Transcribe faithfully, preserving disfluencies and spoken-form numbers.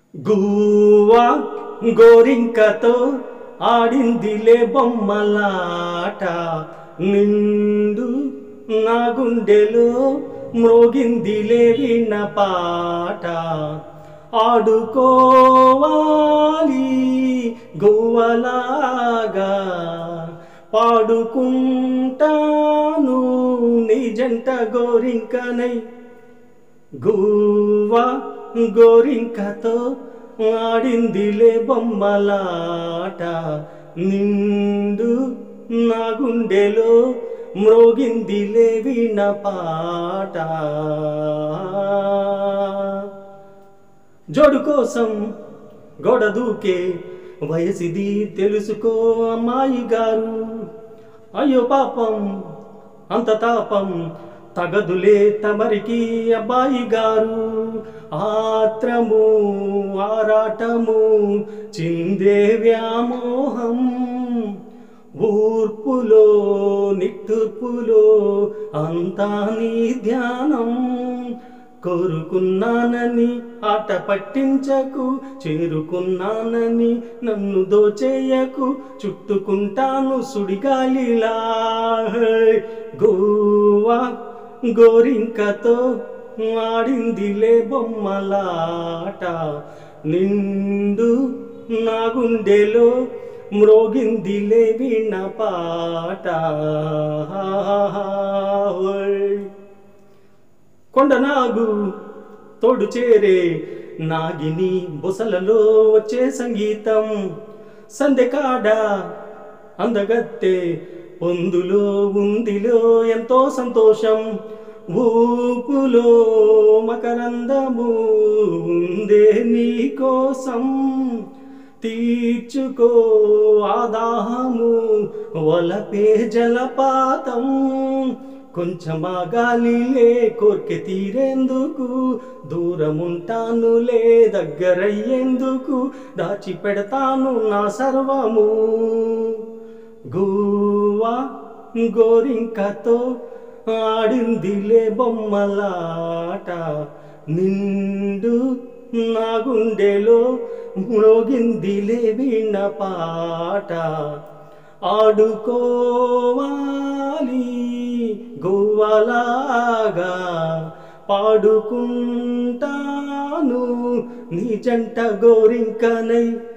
గువ్వ గోరింకతో ఆడిందిలే బొమ్మలాట, నిండు నా గుండెలో మ్రోగిందిలే విన్నపాట. ఆడుకోవాలి గువ్వలాగా, పాడుకుంటాను నీ జంట గోరింకనై. గువ్వ గోరింకతో ఆడిందిలే బొమ్మలాట, నిండు నా గుండెలో మ్రోగిందిలే వినపాట. జోడు కోసం గోడ దూకే వయసిది తెలుసుకో అమ్మాయి గారు. అయ్యో పాపం అంత తాపం తగదులే తమరికి అబ్బాయి గారు. ఆత్రము ఆరాటము చిందే వ్యామోహం, ఊర్పులో నిట్టూర్పులో అంతా నీ ధ్యానం. కోరుకున్నానని ఆట పట్టించకు, చేరుకున్నానని నన్ను దోచేయకు, చుట్టుకుంటాను సుడిగాలిలా. గువ్వ గోరింకతో ఆడిందిలే బొమ్మలాట, నిండు నా గుండెలో మ్రోగిందిలే వినపాట. కొండనాగు తోడు చేరే నాగిని బొసలలో వచ్చే సంగీతం, సందెకాడ అందగత్తె పొందులో ఉందిలో ఎంతో సంతోషం. ఊపులో మకరందము ఉందే నీ కోసం, తీర్చుకో ఆదాహము వలపే జలపాతం. కొంచెమా గాలిలే కోర్కె తీరేందుకు, దూరముంటానులే దగ్గరయ్యేందుకు, దాచి పెడతాను నా సర్వము. గువ్వ గోరింకతో ఆడిందిలే బొమ్మలాట, నిండు నా గుండెలో మ్రోగిందిలే వినపాట. ఆడుకోవాలి గువ్వలాగా, పాడుకుంటాను నీ జంట గోరింకనై.